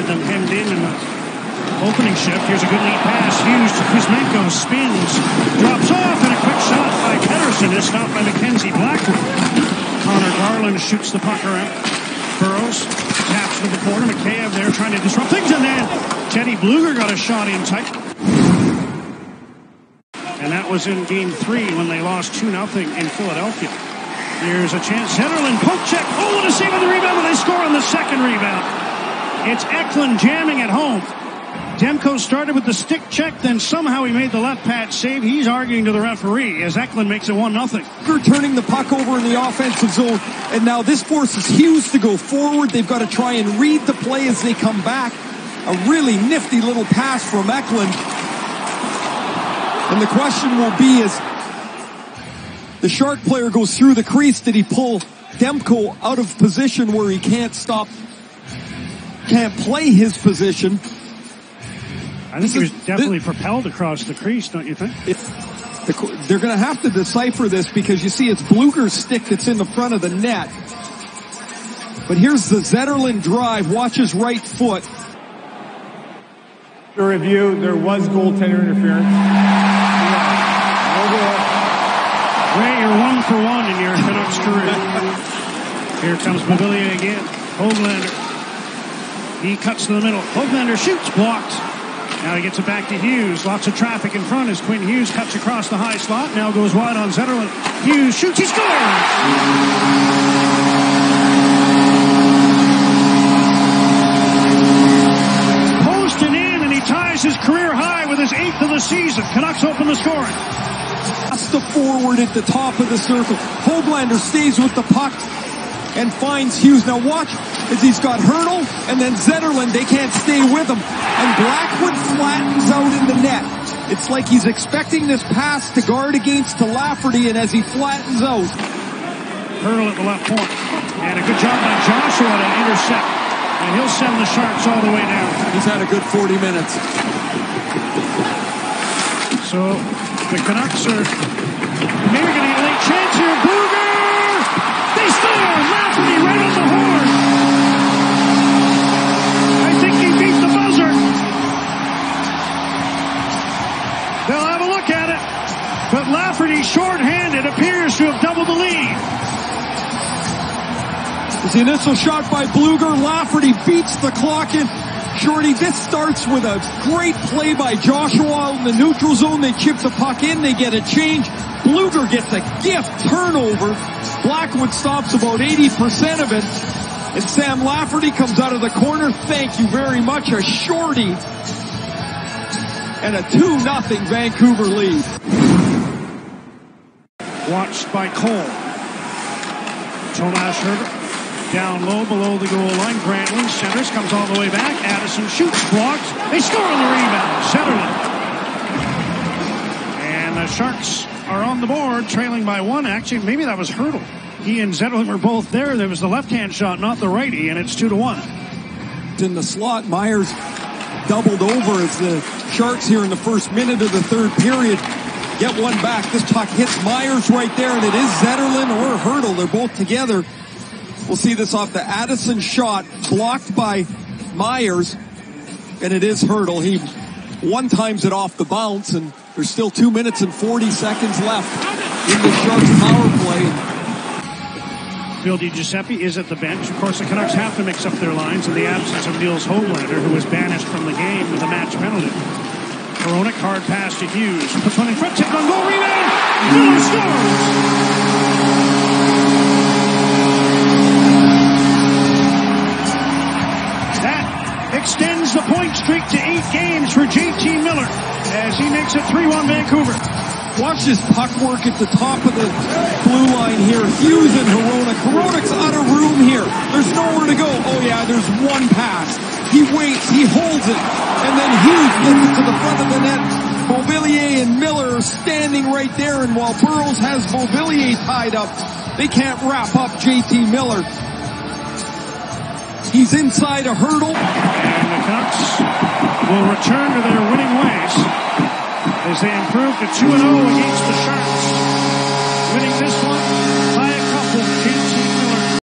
them hemmed in the opening shift. Here's a good lead pass. Hughes to Kuzmenko, spins, drops off, and a quick shot by Pettersson is stopped by Mackenzie Blackwood. Connor Garland shoots the puck around. Burrows taps to the corner. Mikheyev there trying to disrupt things, and then Teddy Bluger got a shot in tight. And that was in Game 3 when they lost 2-0 in Philadelphia. Here's a chance. Zetterlund, poke check. Oh, what a save on the rebound, and they score on the second rebound. It's Eklund jamming at home. Demko started with the stick check, then somehow he made the left pad save. He's arguing to the referee as Eklund makes it 1-0. They're turning the puck over in the offensive zone, and now this forces Hughes to go forward. They've got to try and read the play as they come back. A really nifty little pass from Eklund. And the question will be, is the Shark player goes through the crease, did he pull Demko out of position where he can't play his position? I think he was definitely propelled across the crease, don't you think? They're going to have to decipher this because you see it's Bluger's stick that's in the front of the net. But here's the Zetterlund drive. Watch his right foot. The review, there was goaltender interference. Ray, you're 1 for 1 in your Canucks career. Here comes Beauvillier again. Höglander. He cuts to the middle. Höglander shoots, blocked. Now he gets it back to Hughes. Lots of traffic in front as Quinn Hughes cuts across the high slot. Now goes wide on Zetterlund. Hughes shoots, he scores! Posted in, and he ties his career high with his 8th of the season. Canucks open the scoring. That's the forward at the top of the circle. Höglander stays with the puck and finds Hughes. Now watch as he's got Hurdle and then Zetterlund. They can't stay with him. And Blackwood flattens out in the net. It's like he's expecting this pass to guard against to Lafferty, and as he flattens out. Hurdle at the left point. And a good job by Joshua to intercept. And he'll send the Sharks all the way down. He's had a good 40 minutes. So the Canucks are maybe going to get a late chance here. Bluger! They score! Lafferty right on the horn. I think he beat the buzzer. They'll have a look at it. But Lafferty, short-handed, appears to have doubled the lead. It's the initial shot by Bluger. Lafferty beats the clock in. Shorty, this starts with a great play by Joshua out in the neutral zone. They chip the puck in. They get a change. Bluger gets a gift turnover. Blackwood stops about 80% of it. And Sam Lafferty comes out of the corner. Thank you very much. A shorty. And a 2-0 Vancouver lead. Watched by Cole. Tomas Hertl. Down low, below the goal line. Brantley centers, comes all the way back. Addison shoots, blocked. They score on the rebound. Zetterlund. And the Sharks are on the board, trailing by 1. Actually, maybe that was Hertl. He and Zetterlund were both there. There was the left-hand shot, not the righty, and it's 2-1. In the slot, Myers doubled over as the Sharks here in the first minute of the third period get one back. This puck hits Myers right there, and it is Zetterlund or Hertl. They're both together. We'll see this off the Addison shot, blocked by Myers, and it is Hertl. He one-times it off the bounce, and there's still 2 minutes and 40 seconds left in the Sharks power play. Phil DiGiuseppe is at the bench. Of course, the Canucks have to mix up their lines in the absence of Nils Höglander, who was banished from the game with a match penalty. Hronek, hard pass to Hughes. Puts one in front, tipped on goal, rebound! Miller scores! Extends the point streak to 8 games for JT Miller as he makes it 3-1 Vancouver. Watch this puck work at the top of the blue line here. Hughes and Hronek. Hronek's out of room here. There's nowhere to go. Oh yeah, there's one pass. He waits, he holds it, and then Hughes gets it to the front of the net. Beauvillier and Miller are standing right there, and while Burrows has Beauvillier tied up, they can't wrap up JT Miller. He's inside a Hertl. And the Canucks will return to their winning ways as they improve to 2-0 against the Sharks. Winning this one